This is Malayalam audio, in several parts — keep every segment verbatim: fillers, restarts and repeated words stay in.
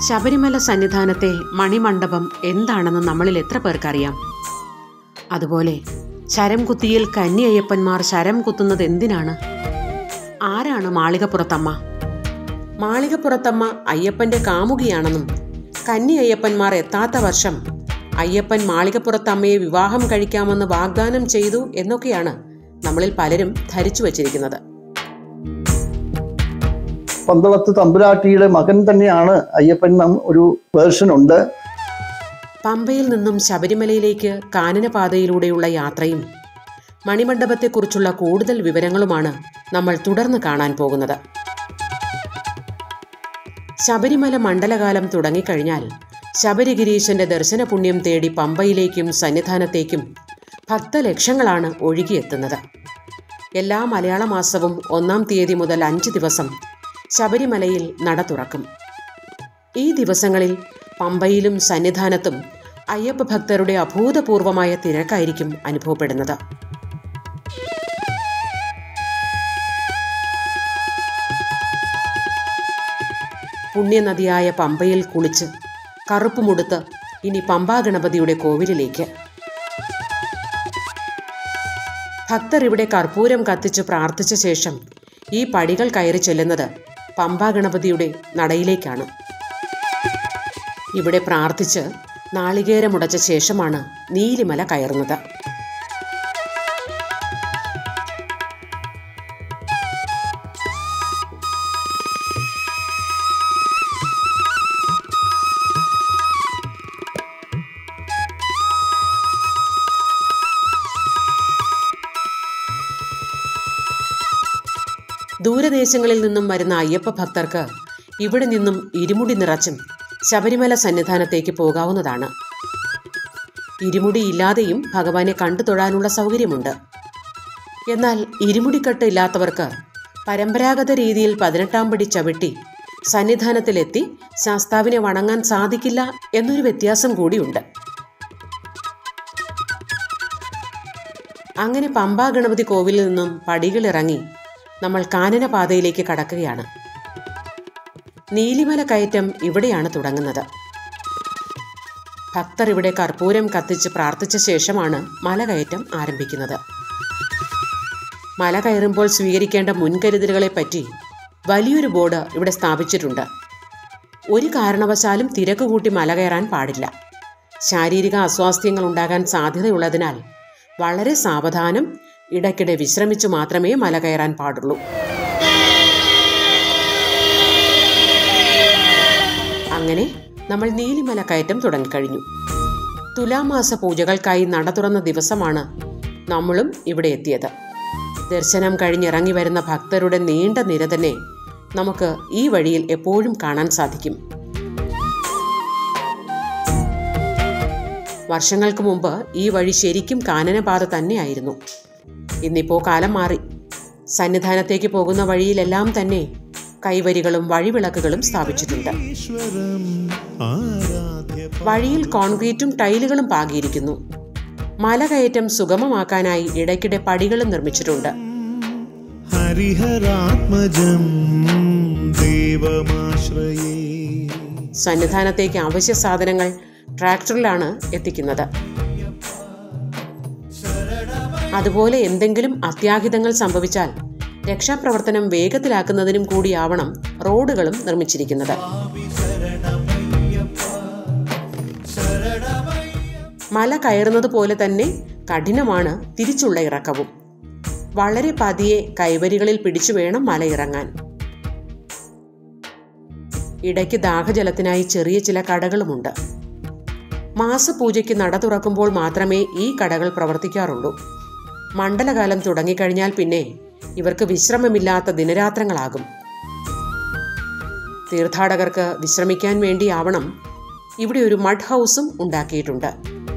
ശബരിമല സന്നിധാനത്തെ മണിമണ്ഡപം എന്താണെന്ന് നമ്മളിൽ എത്ര പേർക്കറിയാം? അതുപോലെ ശരം കുത്തിയിൽ കന്നി അയ്യപ്പന്മാർ ശരം കുത്തുന്നത് എന്തിനാണ്? ആരാണ് മാളികപ്പുറത്തമ്മ? മാളികപ്പുറത്തമ്മ അയ്യപ്പന്റെ കാമുകിയാണെന്നും കന്നി അയ്യപ്പന്മാർ എത്താത്ത വർഷം അയ്യപ്പൻ മാളികപ്പുറത്തമ്മയെ വിവാഹം കഴിക്കാമെന്ന് വാഗ്ദാനം ചെയ്തു എന്നൊക്കെയാണ് നമ്മളിൽ പലരും ധരിച്ചു വച്ചിരിക്കുന്നത്. പന്തളത്ത് തമ്പുരാട്ടിയുടെ മകൻ തന്നെയാണ് അയ്യപ്പൻ എന്ന ഒരു വേർഷൻ ഉണ്ട്. പമ്പയിൽ നിന്നും ശബരിമലയിലേക്ക് കാനനപാതയിലൂടെയുള്ള യാത്രയും മണിമണ്ഡപത്തെക്കുറിച്ചുള്ള കൂടുതൽ വിവരങ്ങളുമാണ് നമ്മൾ തുടർന്ന് കാണാൻ പോകുന്നത്. ശബരിമല മണ്ഡലകാലം തുടങ്ങിക്കഴിഞ്ഞാൽ ശബരിഗിരീശന്റെ ദർശന പുണ്യം തേടി പമ്പയിലേക്കും സന്നിധാനത്തേക്കും ഭക്തലക്ഷങ്ങളാണ് ഒഴുകിയെത്തുന്നത്. എല്ലാ മലയാള മാസവും ഒന്നാം തീയതി മുതൽ അഞ്ച് ദിവസം ശബരിമലയിൽ നട തുറക്കും. ഈ ദിവസങ്ങളിൽ പമ്പയിലും സന്നിധാനത്തും അയ്യപ്പ ഭക്തരുടെ അഭൂതപൂർവമായ തിരക്കായിരിക്കും അനുഭവപ്പെടുന്നത്. പുണ്യനദിയായ പമ്പയിൽ കുളിച്ച് കറുപ്പുമുടുത്ത് ഇനി പമ്പാ ഗണപതിയുടെ കോവിലിലേക്ക്. ഭക്തർ ഇവിടെ കർപ്പൂരം കത്തിച്ച് പ്രാർത്ഥിച്ച ശേഷം ഈ പടികൾ കയറി ചെല്ലുന്നത് പമ്പാ ഗണപതിയുടെ നടയിലേക്കാണ്. ഇവിടെ പ്രാർത്ഥിച്ച് നാളികേരമുടച്ച ശേഷമാണ് നീലിമല കയറുന്നത്. ദൂരദേശങ്ങളിൽ നിന്നും വരുന്ന അയ്യപ്പ ഭക്തർക്ക് ഇവിടെ നിന്നും ഇരുമുടി നിറച്ചും ശബരിമല സന്നിധാനത്തേക്ക് പോകാവുന്നതാണ്. ഇരുമുടി ഇല്ലാതെയും ഭഗവാനെ കണ്ടു തൊഴാനുള്ള സൗകര്യമുണ്ട്. എന്നാൽ ഇരുമുടിക്കെട്ട് ഇല്ലാത്തവർക്ക് പരമ്പരാഗത രീതിയിൽ പതിനെട്ടാം പടി ചവിട്ടി സന്നിധാനത്തിലെത്തി ശാസ്താവിനെ വണങ്ങാൻ സാധിക്കില്ല എന്നൊരു വ്യത്യാസം കൂടിയുണ്ട്. അങ്ങനെ പമ്പാ ഗണപതി കോവിലിൽ നിന്നും പടികളിറങ്ങി നമ്മൾ കാനനപാതയിലേക്ക് കടക്കുകയാണ്. നീലിമല കയറ്റം ഇവിടെയാണ് തുടങ്ങുന്നത്. ഭക്തർ ഇവിടെ കർപ്പൂരം കത്തിച്ച് പ്രാർത്ഥിച്ച ശേഷമാണ് മലകയറ്റം ആരംഭിക്കുന്നത്. മല കയറുമ്പോൾ സ്വീകരിക്കേണ്ട മുൻകരുതലുകളെ പറ്റി വലിയൊരു ബോർഡ് ഇവിടെ സ്ഥാപിച്ചിട്ടുണ്ട്. ഒരു കാരണവശാലും തിരക്ക് കൂട്ടി മല കയറാൻ പാടില്ല. ശാരീരിക അസ്വാസ്ഥ്യങ്ങൾ ഉണ്ടാകാൻ സാധ്യതയുള്ളതിനാൽ വളരെ സാവധാനം ഇടയ്ക്കിടെ വിശ്രമിച്ചു മാത്രമേ മല കയറാൻ പാടുള്ളൂ. അങ്ങനെ നമ്മൾ നീലിമല കയറ്റം തുടങ്ങിക്കഴിഞ്ഞു. തുലാമാസ പൂജകൾക്കായി നട തുറന്ന ദിവസമാണ് നമ്മളും ഇവിടെ എത്തിയത്. ദർശനം കഴിഞ്ഞിറങ്ങി വരുന്ന ഭക്തരുടെ നീണ്ട നിര തന്നെ നമുക്ക് ഈ വഴിയിൽ എപ്പോഴും കാണാൻ സാധിക്കും. വർഷങ്ങൾക്ക് മുമ്പ് ഈ വഴി ശരിക്കും കാനനപാത തന്നെയായിരുന്നു. ഇന്നിപ്പോ കാലം മാറി. സന്നിധാനത്തേക്ക് പോകുന്ന വഴിയിലെല്ലാം തന്നെ കൈവരികളും വഴിവിളക്കുകളും സ്ഥാപിച്ചിട്ടുണ്ട്. വഴിയിൽ കോൺക്രീറ്റും ടൈലുകളും പാകിയിരിക്കുന്നു. മലകയറ്റം സുഗമമാക്കാനായി ഇടയ്ക്കിടെ പടികളും നിർമ്മിച്ചിട്ടുണ്ട്. സന്നിധാനത്തേക്ക് അവശ്യ സാധനങ്ങൾ ട്രാക്ടറിലാണ് എത്തിക്കുന്നത്. അതുപോലെ എന്തെങ്കിലും അത്യാഹിതങ്ങൾ സംഭവിച്ചാൽ രക്ഷാപ്രവർത്തനം വേഗത്തിലാക്കുന്നതിനും കൂടിയാവണം റോഡുകളും നിർമ്മിച്ചിരിക്കുന്നത്. മല കയറുന്നത് പോലെ തന്നെ കഠിനമാണ് തിരിച്ചുള്ള ഇറക്കവും. വളരെ പതിയെ കൈവരികളിൽ പിടിച്ചു വേണം മല ഇറങ്ങാൻ. ഇടയ്ക്ക് ദാഹജലത്തിനായി ചെറിയ ചില കടകളുമുണ്ട്. മാസപൂജയ്ക്ക് നട തുറക്കുമ്പോൾ മാത്രമേ ഈ കടകൾ പ്രവർത്തിക്കാറുള്ളൂ. മണ്ഡലകാലം തുടങ്ങിക്കഴിഞ്ഞാൽ പിന്നെ ഇവർക്ക് വിശ്രമമില്ലാത്ത ദിനരാത്രങ്ങളാകും. തീർത്ഥാടകർക്ക് വിശ്രമിക്കാൻ വേണ്ടിയാവണം ഇവിടെ ഒരു മഡ് ഹൗസും ഉണ്ടാക്കിയിട്ടുണ്ട്.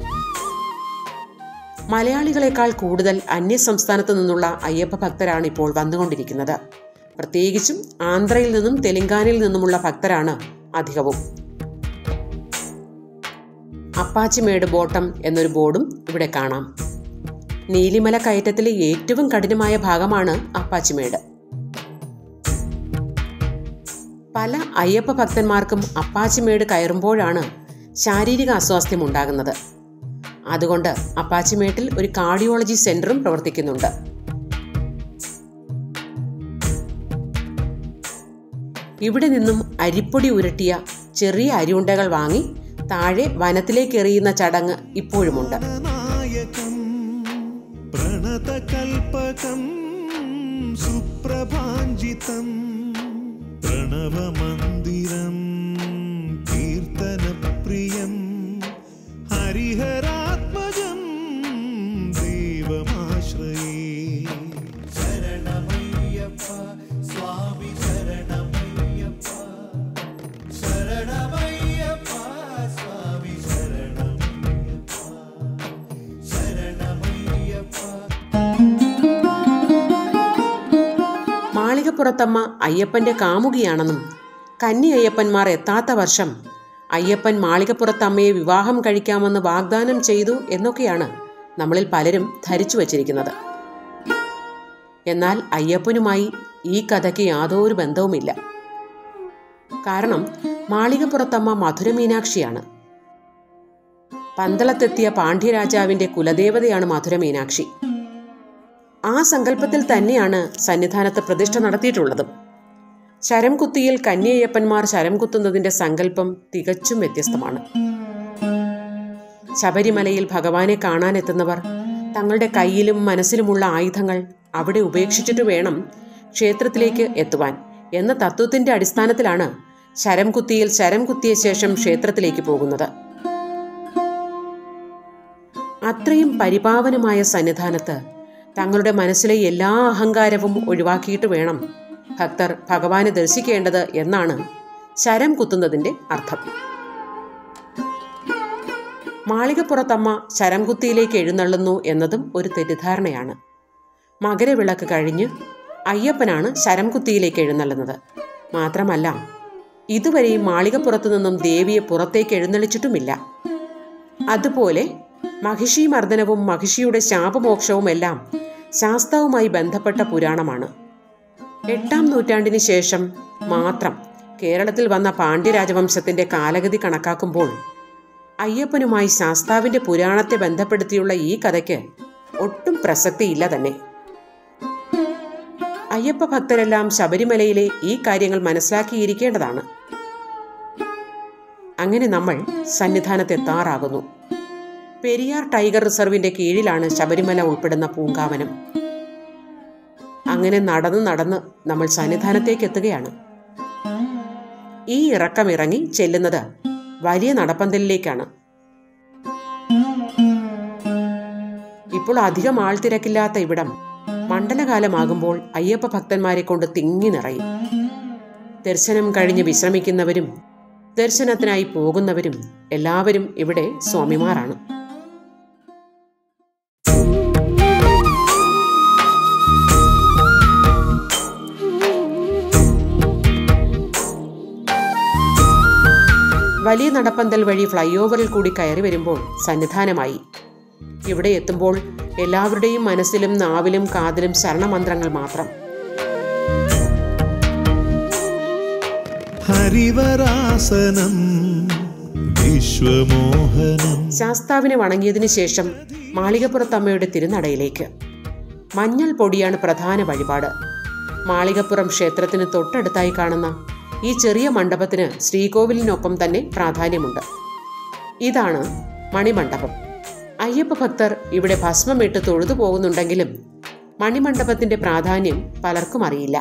മലയാളികളെക്കാൾ കൂടുതൽ അന്യസംസ്ഥാനത്തു നിന്നുള്ള അയ്യപ്പ ഭക്തരാണ് ഇപ്പോൾ വന്നുകൊണ്ടിരിക്കുന്നത്. പ്രത്യേകിച്ചും ആന്ധ്രയിൽ നിന്നും തെലങ്കാനയിൽ നിന്നുമുള്ള ഭക്തരാണ് അധികവും. അപ്പാച്ചിമേട് ബോട്ടം എന്നൊരു ബോർഡും ഇവിടെ കാണാം. നീലിമല കയറ്റത്തിലെ ഏറ്റവും കഠിനമായ ഭാഗമാണ് അപ്പാച്ചിമേട്. പല അയ്യപ്പ ഭക്തന്മാർക്കും അപ്പാച്ചിമേട് കയറുമ്പോഴാണ് ശാരീരിക അസ്വാസ്ഥ്യം ഉണ്ടാകുന്നത്. അതുകൊണ്ട് അപ്പാച്ചിമേട്ടിൽ ഒരു കാർഡിയോളജി സെന്ററും പ്രവർത്തിക്കുന്നുണ്ട്. ഇവിടെ നിന്നും അരിപ്പൊടി ഉരുട്ടിയ ചെറിയ അരിയുണ്ടകൾ വാങ്ങി താഴെ വനത്തിലേക്ക് എറിയുന്ന ചടങ്ങ് ഇപ്പോഴുമുണ്ട്. പ്രണതകൽപകം സുപ്രഭാഞ്ജിതം പ്രണവമന്ദിരം കീർത്തനപ്രിയം ഹരിഹരാത്മജം ദേവമാശ്രയേ. ശരണമയ്യപ്പ സ്വാമി ശരണമയ്യപ്പ ശരണമയ്യപ്പ സ്വാമി ശരണമയ്യപ്പ ശരണമയ്യപ്പ. മാളികപ്പുറത്തമ്മ അയ്യപ്പന്റെ കാമുകിയാണെന്നും കന്നി അയ്യപ്പന്മാർ എത്താത്ത വർഷം അയ്യപ്പൻ മാളികപ്പുറത്തമ്മയെ വിവാഹം കഴിക്കാമെന്ന് വാഗ്ദാനം ചെയ്തു എന്നൊക്കെയാണ് നമ്മളിൽ പലരും ധരിച്ചു വച്ചിരിക്കുന്നത്. എന്നാൽ അയ്യപ്പനുമായി ഈ കഥയ്ക്ക് യാതൊരു ബന്ധവുമില്ല. കാരണം മാളികപ്പുറത്തമ്മ മധുര മീനാക്ഷിയാണ്. പന്തളത്തെത്തിയ പാണ്ഡ്യരാജാവിന്റെ കുലദേവതയാണ് മധുര മീനാക്ഷി. ആ സങ്കല്പത്തിൽ തന്നെയാണ് സന്നിധാനത്ത് പ്രതിഷ്ഠ നടത്തിയിട്ടുള്ളതും. ശരം കുത്തിയിൽ കന്യയ്യപ്പന്മാർ ശരം കുത്തുന്നതിന്റെ സങ്കല്പം തികച്ചും വ്യത്യസ്തമാണ്. ശബരിമലയിൽ ഭഗവാനെ കാണാനെത്തുന്നവർ തങ്ങളുടെ കയ്യിലും മനസ്സിലുമുള്ള ആയുധങ്ങൾ അവിടെ ഉപേക്ഷിച്ചിട്ട് വേണം ക്ഷേത്രത്തിലേക്ക് എത്തുവാൻ എന്ന തത്വത്തിന്റെ അടിസ്ഥാനത്തിലാണ് ശരം കുത്തിയിൽ ശരം കുത്തിയ ശേഷം ക്ഷേത്രത്തിലേക്ക് പോകുന്നത്. അത്രയും പരിപാവനമായ സന്നിധാനത്ത് തങ്ങളുടെ മനസ്സിലെ എല്ലാ അഹങ്കാരവും ഒഴിവാക്കിയിട്ട് വേണം ഭക്തർ ഭഗവാനെ ദർശിക്കേണ്ടത് എന്നാണ് ശരം കുത്തുന്നതിന്റെ അർത്ഥം. മാളികപ്പുറത്തമ്മ ശരം കുത്തിയിലേക്ക് എഴുന്നള്ളുന്നു എന്നതും ഒരു തെറ്റിദ്ധാരണയാണ്. മകരവിളക്ക് കഴിഞ്ഞ് അയ്യപ്പനാണ് ശരം കുത്തിയിലേക്ക് എഴുന്നള്ളുന്നത്. മാത്രമല്ല, ഇതുവരെയും മാളികപ്പുറത്തു നിന്നും ദേവിയെ പുറത്തേക്ക് എഴുന്നള്ളിച്ചിട്ടുമില്ല. അതുപോലെ മഹിഷി മർദ്ദനവും മഹിഷിയുടെ ശാപമോക്ഷവും എല്ലാം ശാസ്താവുമായി ബന്ധപ്പെട്ട പുരാണമാണ്. എട്ടാം നൂറ്റാണ്ടിന് ശേഷം മാത്രം കേരളത്തിൽ വന്ന പാണ്ഡ്യരാജവംശത്തിന്റെ കാലഗതി കണക്കാക്കുമ്പോൾ അയ്യപ്പനുമായി ശാസ്താവിന്റെ പുരാണത്തെ ബന്ധപ്പെടുത്തിയുള്ള ഈ കഥയ്ക്ക് ഒട്ടും പ്രസക്തിയില്ല തന്നെ. അയ്യപ്പ ഭക്തരെല്ലാം ശബരിമലയിലെ ഈ കാര്യങ്ങൾ മനസ്സിലാക്കിയിരിക്കേണ്ടതാണ്. അങ്ങനെ നമ്മൾ സന്നിധാനത്തെത്താറാകുന്നു. പെരിയാർ ടൈഗർ റിസർവിന്റെ കീഴിലാണ് ശബരിമല ഉൾപ്പെടുന്ന പൂങ്കാവനം. അങ്ങനെ നടന്ന് നടന്ന് നമ്മൾ സന്നിധാനത്തേക്ക് എത്തുകയാണ്. ഈ ഇറക്കം ഇറങ്ങി ചെല്ലുന്നത് വലിയ നടപ്പന്തലിലേക്കാണ്. ഇപ്പോൾ അധികം ആൾത്തിരക്കില്ലാത്ത ഇവിടം മണ്ഡലകാലമാകുമ്പോൾ അയ്യപ്പ ഭക്തന്മാരെ കൊണ്ട് തിങ്ങി നിറയും. ദർശനം കഴിഞ്ഞ് വിശ്രമിക്കുന്നവരും ദർശനത്തിനായി പോകുന്നവരും എല്ലാവരും ഇവിടെ സ്വാമിമാരാണ്. വലിയ നടപ്പന്തൽ വഴി ഫ്ലൈ ഓവറിൽ കൂടി കയറി വരുമ്പോൾ സന്നിധാനമായി. ഇവിടെ എത്തുമ്പോൾ എല്ലാവരുടെയും മനസ്സിലും നാവിലും കാതിലും ശരണമന്ത്രങ്ങൾ മാത്രം. ഹരിവരാസനം വിശ്വമോഹനം. ശാസ്താവിനെ വണങ്ങിയതിനു ശേഷം മാളികപ്പുറത്തമ്മയുടെ തിരുനടയിലേക്ക്. മഞ്ഞൾ പൊടിയാണ് പ്രധാന വഴിപാട്. മാളികപ്പുറം ക്ഷേത്രത്തിന് തൊട്ടടുത്തായി കാണുന്ന ഈ ചെറിയ മണ്ഡപത്തിന് ശ്രീകോവിലിനൊപ്പം തന്നെ പ്രാധാന്യമുണ്ട്. ഇതാണ് മണിമണ്ഡപം. അയ്യപ്പ ഭക്തർ ഇവിടെ ഭസ്മമിട്ട് തൊഴുതു പോകുന്നുണ്ടെങ്കിലും മണിമണ്ഡപത്തിന്റെ പ്രാധാന്യം പലർക്കും അറിയില്ല.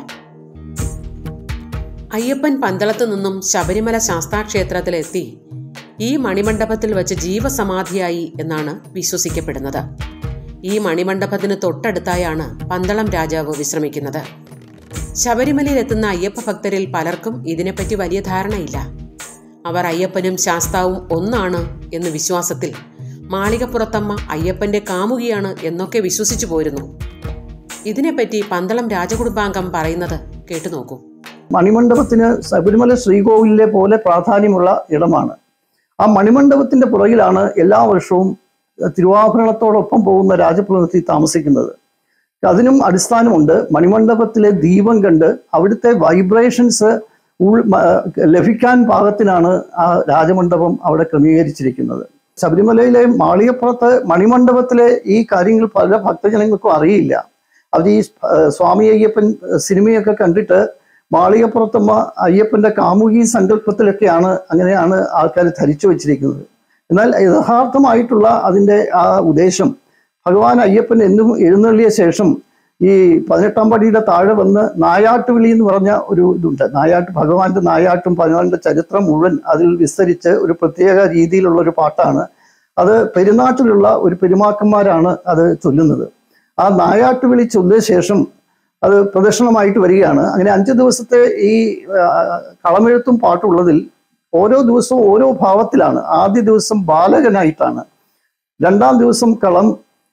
അയ്യപ്പൻ പന്തളത്തു നിന്നും ശബരിമല ശാസ്താക്ഷേത്രത്തിലെത്തി ഈ മണിമണ്ഡപത്തിൽ വച്ച് ജീവസമാധിയായി എന്നാണ് വിശ്വസിക്കപ്പെടുന്നത്. ഈ മണിമണ്ഡപത്തിന് തൊട്ടടുത്തായാണ് പന്തളം രാജാവ് വിശ്രമിക്കുന്നത്. ശബരിമലയിലെത്തുന്ന അയ്യപ്പ ഭക്തരിൽ പലർക്കും ഇതിനെപ്പറ്റി വലിയ ധാരണയില്ല. അവർ അയ്യപ്പനും ശാസ്താവും ഒന്നാണ് എന്ന വിശ്വാസത്തിൽ മാളികപ്പുറത്തമ്മ അയ്യപ്പന്റെ കാമുകിയാണ് എന്നൊക്കെ വിശ്വസിച്ചു പോരുന്നു. ഇതിനെപ്പറ്റി പന്തളം രാജകുടുംബാംഗം പറയുന്നത് കേട്ടു നോക്കൂ. മണിമണ്ഡപത്തിന് ശബരിമല ശ്രീകോവിലിലെ പോലെ പ്രാധാന്യമുള്ള ഇടമാണ്. ആ മണിമണ്ഡപത്തിന്റെ പുറകിലാണ് എല്ലാ വർഷവും തിരുവാഭരണത്തോടൊപ്പം പോകുന്ന രാജപ്രതിനിധി താമസിക്കുന്നത്. അതിനും അടിസ്ഥാനമുണ്ട്. മണിമണ്ഡപത്തിലെ ദീപം കണ്ട് അവിടുത്തെ വൈബ്രേഷൻസ് ഉൾ ലഭിക്കാൻ പാകത്തിനാണ് ആ രാജമണ്ഡപം അവിടെ ക്രമീകരിച്ചിരിക്കുന്നത്. ശബരിമലയിലെ മാളികപ്പുറത്ത് മണിമണ്ഡപത്തിലെ ഈ കാര്യങ്ങൾ പല ഭക്തജനങ്ങൾക്കും അറിയില്ല. അവർ ഈ സ്വാമി അയ്യപ്പൻ സിനിമയൊക്കെ കണ്ടിട്ട് മാളികപ്പുറത്തുമ്മ അയ്യപ്പന്റെ കാമുകി സങ്കല്പത്തിലൊക്കെയാണ് അങ്ങനെയാണ് ആൾക്കാർ ധരിച്ചു വച്ചിരിക്കുന്നത്. എന്നാൽ യഥാർത്ഥമായിട്ടുള്ള അതിൻ്റെ ആ ഉദ്ദേശം ഭഗവാൻ അയ്യപ്പൻ എന്നും എഴുന്നള്ളിയ ശേഷം ഈ പതിനെട്ടാം പടിയുടെ താഴെ വന്ന് നായാട്ടുവിളി എന്ന് പറഞ്ഞ ഒരു ഇതുണ്ട്. നായാട്ട് ഭഗവാന്റെ നായാട്ടും ഭഗവാന്റെ ചരിത്രം മുഴുവൻ അതിൽ വിസ്തരിച്ച് ഒരു പ്രത്യേക രീതിയിലുള്ള ഒരു പാട്ടാണ്. അത് പെരുന്നാട്ടിലുള്ള ഒരു പെരുമാക്കന്മാരാണ് അത് ചൊല്ലുന്നത്. ആ നായാട്ടുവിളി ചൊല്ലിയ ശേഷം അത് പ്രദക്ഷിണമായിട്ട് വരികയാണ്. അങ്ങനെ അഞ്ച് ദിവസത്തെ ഈ കളമെഴുത്തും പാട്ടുള്ളതിൽ ഓരോ ദിവസവും ഓരോ ഭാവത്തിലാണ്. ആദ്യ ദിവസം ബാലകനായിട്ടാണ്, രണ്ടാം ദിവസം കളം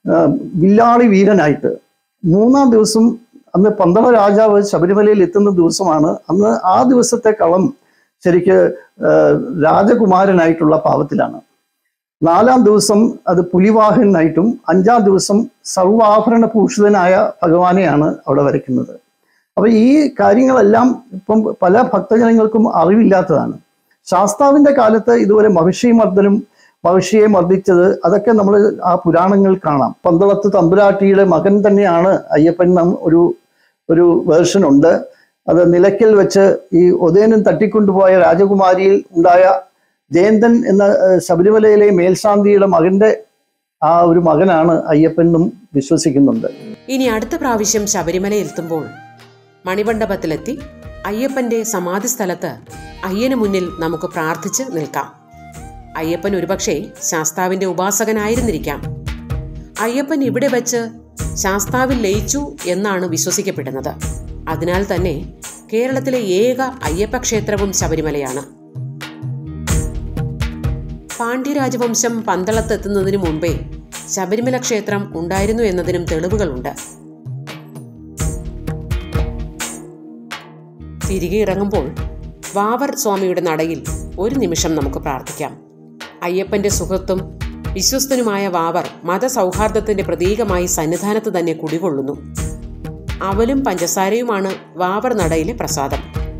വില്ലാളി വീരനായിട്ട്, മൂന്നാം ദിവസം അന്ന് പന്തള രാജാവ് ശബരിമലയിൽ എത്തുന്ന ദിവസമാണ്. അന്ന് ആ ദിവസത്തെ കളം ശരിക്ക് രാജകുമാരനായിട്ടുള്ള ഭാവത്തിലാണ്. നാലാം ദിവസം അത് പുലിവാഹനായിട്ടും അഞ്ചാം ദിവസം സർവാഭരണ ഭൂഷിതനായ ഭഗവാനെയാണ് അവിടെ വരയ്ക്കുന്നത്. അപ്പൊ ഈ കാര്യങ്ങളെല്ലാം ഇപ്പം പല ഭക്തജനങ്ങൾക്കും അറിവില്ലാത്തതാണ്. ശാസ്താവിന്റെ കാലത്ത് ഇതുപോലെ മഹിഷിമർദ്ദനും മഹിഷിയെ മർദ്ദിച്ചത് അതൊക്കെ നമ്മൾ ആ പുരാണങ്ങളിൽ കാണാം. പന്തളത്ത് തമ്പുരാട്ടിയുടെ മകൻ തന്നെയാണ് അയ്യപ്പൻ നം ഒരു ഒരു വേർഷൻ ഉണ്ട്. അത് നിലയ്ക്കൽ വെച്ച് ഈ ഉദയനൻ തട്ടിക്കൊണ്ടുപോയ രാജകുമാരിയിൽ ഉണ്ടായ ജയന്തൻ എന്ന ശബരിമലയിലെ മേൽശാന്തിയുടെ മകന്റെ ആ ഒരു മകനാണ് അയ്യപ്പൻ എന്നും വിശ്വസിക്കുന്നുണ്ട്. ഇനി അടുത്ത പ്രാവശ്യം ശബരിമലയിൽ എത്തുമ്പോൾ മണിമണ്ഡപത്തിലെത്തി അയ്യപ്പന്റെ സമാധി സ്ഥലത്ത് അയ്യന് മുന്നിൽ നമുക്ക് പ്രാർത്ഥിച്ച് നിൽക്കാം. അയ്യപ്പൻ ഒരുപക്ഷെ ശാസ്താവിന്റെ ഉപാസകനായിരുന്നിരിക്കാം. അയ്യപ്പൻ ഇവിടെ വെച്ച് ശാസ്താവിൽ ലയിച്ചു എന്നാണ് വിശ്വസിക്കപ്പെടുന്നത്. അതിനാൽ തന്നെ കേരളത്തിലെ ഏക അയ്യപ്പ ക്ഷേത്രവും ശബരിമലയാണ്. പാണ്ഡ്യരാജവംശം പന്തളത്തെത്തുന്നതിനു മുമ്പേ ശബരിമല ക്ഷേത്രം ഉണ്ടായിരുന്നു എന്നതിനും തെളിവുകളുണ്ട്. തിരികെ ഇറങ്ങുമ്പോൾ വാവർ സ്വാമിയുടെ നടയിൽ ഒരു നിമിഷം നമുക്ക് പ്രാർത്ഥിക്കാം. അയ്യപ്പന്റെ സുഹൃത്തും വിശ്വസ്തനുമായ വാവർ മതസൗഹാർദ്ദത്തിന്റെ പ്രതീകമായി സന്നിധാനത്ത് തന്നെ കുടികൊള്ളുന്നു. അവലും പഞ്ചസാരയുമാണ് വാവർ നടയിലെ പ്രസാദം.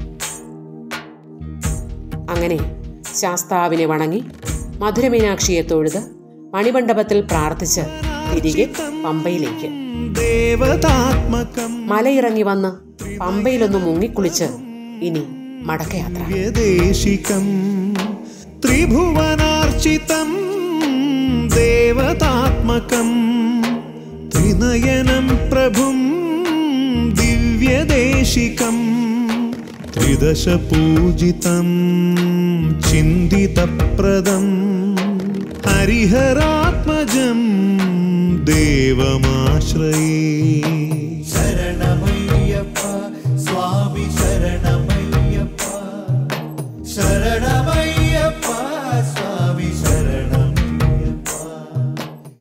അങ്ങനെ ശാസ്താവിനെ വണങ്ങി മധുരമീനാക്ഷിയെ തൊഴുത് മണിമണ്ഡപത്തിൽ പ്രാർത്ഥിച്ച് തിരികെ പമ്പയിലേക്ക് മലയിറങ്ങി വന്ന് പമ്പയിലൊന്ന് മുങ്ങിക്കുളിച്ച് ഇനി മടക്കയാത്ര. ത്രിഭുവനാർച്ചിതം ദേവതാത്മകം ത്രിനയനം പ്രഭും ദിവ്യദേശികം ത്രിദശ പൂജിതം ചിന്തിതപ്രദം ഹരിഹരാത്മജം ദേവമാശ്രയേ.